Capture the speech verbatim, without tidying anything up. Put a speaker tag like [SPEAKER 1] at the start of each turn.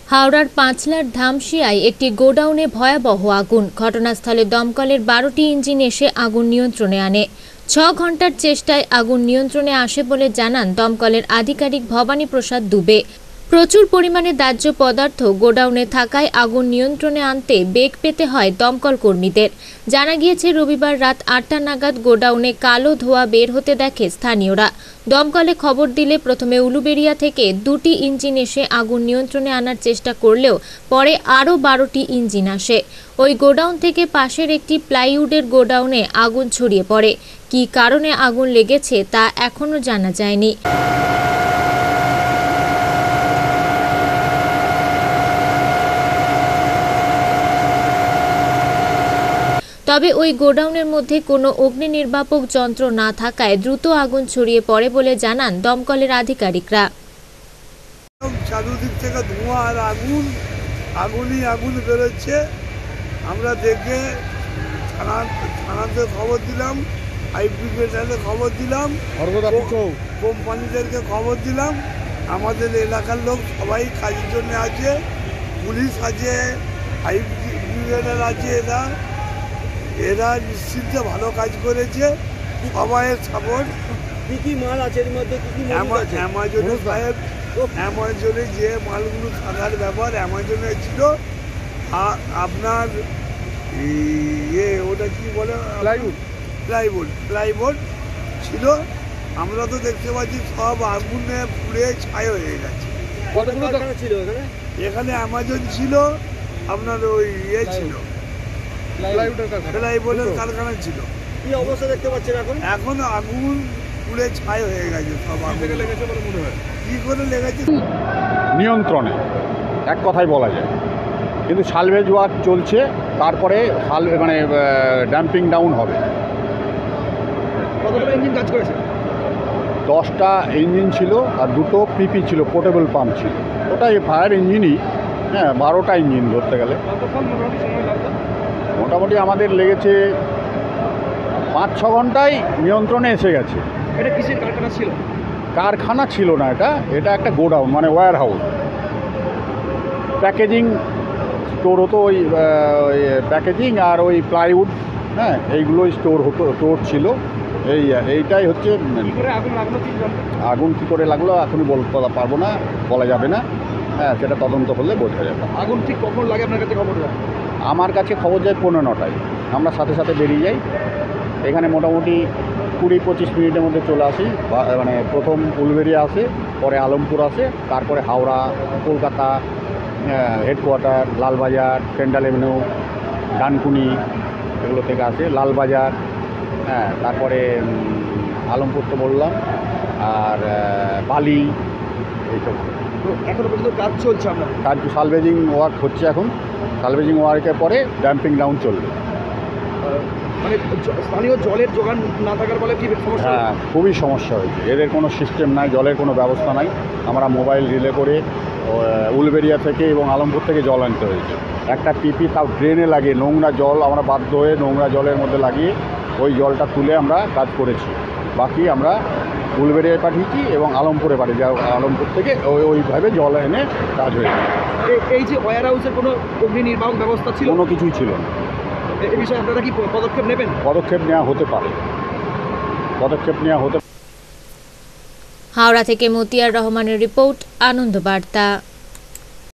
[SPEAKER 1] হাওড়ার পাঁচলার ধামশিয়ায় একটি গোডাউনে ভয়াবহ আগুন। ঘটনাস্থলে দমকলের বারোটি ইঞ্জিন এসে আগুন নিয়ন্ত্রণে আনে। ছ ঘন্টার চেষ্টায় আগুন নিয়ন্ত্রণে আসে বলে জানান দমকলের আধিকারিক ভবানী প্রসাদ দুবে। প্রচুর পরিমাণে দাহ্য পদার্থ গোডাউনে থাকায় আগুন নিয়ন্ত্রণে আনতে বেগ পেতে হয় দমকল কর্মীদের। জানা গিয়েছে, রবিবার রাত আটটা নাগাদ গোডাউনে কালো ধোঁয়া বের হতে দেখে স্থানীয়রা। দমকলে খবর দিলে প্রথমে উলুবেড়িয়া থেকে দুটি ইঞ্জিন এসে আগুন নিয়ন্ত্রণে আনার চেষ্টা করলেও পরে আরও বারোটি ইঞ্জিন আসে। ওই গোডাউন থেকে পাশের একটি প্লাইউডের গোডাউনে আগুন ছড়িয়ে পড়ে। কী কারণে আগুন লেগেছে তা এখনও জানা যায়নি। তবে ওই গোডাউনের মধ্যে কোনো অগ্নি নির্বাপক যন্ত্র না থাকায় দ্রুত আগুন ছড়িয়ে পড়ে বলে জানান দমকলের আধিকারিকরা।
[SPEAKER 2] চারদিক থেকে ধোঁয়া আর আগুন, আগুনই আগুন বেরোচ্ছে। আমরা দেখে থানা থানাতে খবর দিলাম, ফায়ার ব্রিগেডে খবর দিলাম, কোম্পানিদেরকে খবর দিলাম। আমাদের এলাকার লোক সবাই কাজের জন্য আছে, পুলিশ আছে, ফায়ার ব্রিগেডের আছে। এরা এরা নিশ্চিন্তে ভালো কাজ করেছে। সবাইয়ের সাপোর্ট।
[SPEAKER 3] কি কি মাল আছে এর মধ্যে? কি কি মাল আছে?
[SPEAKER 2] অ্যামাজনে সাহেব, অ্যামাজনে যে মালগুলো থাকার ব্যাপার অ্যামাজনে ছিল। আপনার ইয়ে ওটা কি বলে,
[SPEAKER 3] প্লাইউড
[SPEAKER 2] প্লাইবোর্ড প্লাইবোর্ড ছিল। আমরা তো দেখতে পাচ্ছি সব আগুনে পুড়ে ছাই হয়ে গেছে।
[SPEAKER 3] কতগুলো কারখানা ছিল এখানে?
[SPEAKER 2] এখানে অ্যামাজন ছিল, আপনার ওই ইয়ে ছিল প্লাইবোর্ডের কারখানা ছিল।
[SPEAKER 3] কি অবস্থা দেখতে পাচ্ছেন এখন?
[SPEAKER 2] এখন আগুন পুড়ে ছাই হয়ে গেছে। সব আগুন লেগেছে বলে মনে হয়। কি করে লেগেছে
[SPEAKER 4] নিয়ন্ত্রণে এক কথাই বলা যায়, কিন্তু সালভেজ ওয়ার্ক চলছে। তারপরে সালভে মানে ড্যাম্পিং ডাউন হবে।
[SPEAKER 3] কতগুলো ইঞ্জিন কাজ করেছে?
[SPEAKER 4] দশটা ইঞ্জিন ছিল আর দুটো পিপি ছিল, পোর্টেবল পাম্প ছিল। ওটাই ফায়ার ইঞ্জিনই। হ্যাঁ, বারোটা ইঞ্জিন ধরতে গেলে মোটামুটি আমাদের লেগেছে পাঁচ ছ ঘন্টায় নিয়ন্ত্রণে এসে গেছে।
[SPEAKER 3] এটা কিসের কারখানা ছিল?
[SPEAKER 4] কারখানা ছিল না, এটা এটা একটা গোডাউন মানে ওয়্যার হাউস। প্যাকেজিং স্টোর হতো, ওই প্যাকেজিং আর ওই প্লাইউড, হ্যাঁ এইগুলোই স্টোর হতো, স্টোর ছিল। এই এইটাই হচ্ছে আগুন কী করে লাগলো এখনই বলতে পারবো না, বলা যাবে না। হ্যাঁ, সেটা তদন্ত করলে বোঝা যাবে।
[SPEAKER 3] আগুন ঠিক কখন লাগে আপনার কাছে খবর?
[SPEAKER 4] আমার কাছে খবর যায় পৌনে নটায়। আমরা সাথে সাথে বেরিয়ে যাই। এখানে মোটামুটি কুড়ি পঁচিশ মিনিটের মধ্যে চলে আসি। মানে প্রথম উলুবেড়িয়া আসে, পরে আলমপুর আসে, তারপরে Howrah, Kolkata headquarter, Lalbazar, central avenue, Dankuni এগুলো থেকে আসে, লালবাজার। হ্যাঁ, তারপরে আলমপুর তো বললাম, আর বালি, এইসব।
[SPEAKER 3] এখনো পর্যন্ত কাজ চলছে? আপনার
[SPEAKER 4] কাজ সালভেজিং ওয়ার্ক হচ্ছে এখন। সালভেজিং ওয়ার্কের পরে ড্যাম্পিং ডাউন চলবে।
[SPEAKER 3] মানে স্থানীয় জলের যোগান না থাকার ফলে কি সমস্যা?
[SPEAKER 4] হ্যাঁ, খুবই সমস্যা হয়েছে। এদের কোনো সিস্টেম নাই, জলের কোনো ব্যবস্থা নাই। আমরা মোবাইল রিলে করে উলুবেড়িয়া থেকে এবং আলমপুর থেকে জল আনতে হয়েছে। একটা পিপি তাও ড্রেনে লাগিয়ে নোংরা জল আমরা বাধ্য হয়ে নোংরা জলের মধ্যে লাগিয়ে ওই জলটা তুলে আমরা কাজ করেছি। বাকি আমরা উলুবেড়িয়ায় পাঠিয়েছি এবং আলমপুরে পাঠিয়েছি। আলমপুর থেকে ওই ওইভাবে জল এনে কাজ হয়েছে।
[SPEAKER 3] এই যে ওয়্যার হাউসের কোনো অগ্নি নির্বাপক ব্যবস্থা ছিল?
[SPEAKER 4] কোনো কিছুই ছিল না।
[SPEAKER 3] এই বিষয়ে আপনারা কি পদক্ষেপ নেবেন?
[SPEAKER 4] পদক্ষেপ নেওয়া হতে পারে, পদক্ষেপ নেওয়া হতে।
[SPEAKER 1] হাওড়া থেকে মতিয়ার রহমানের রিপোর্ট, আনন্দবার্তা।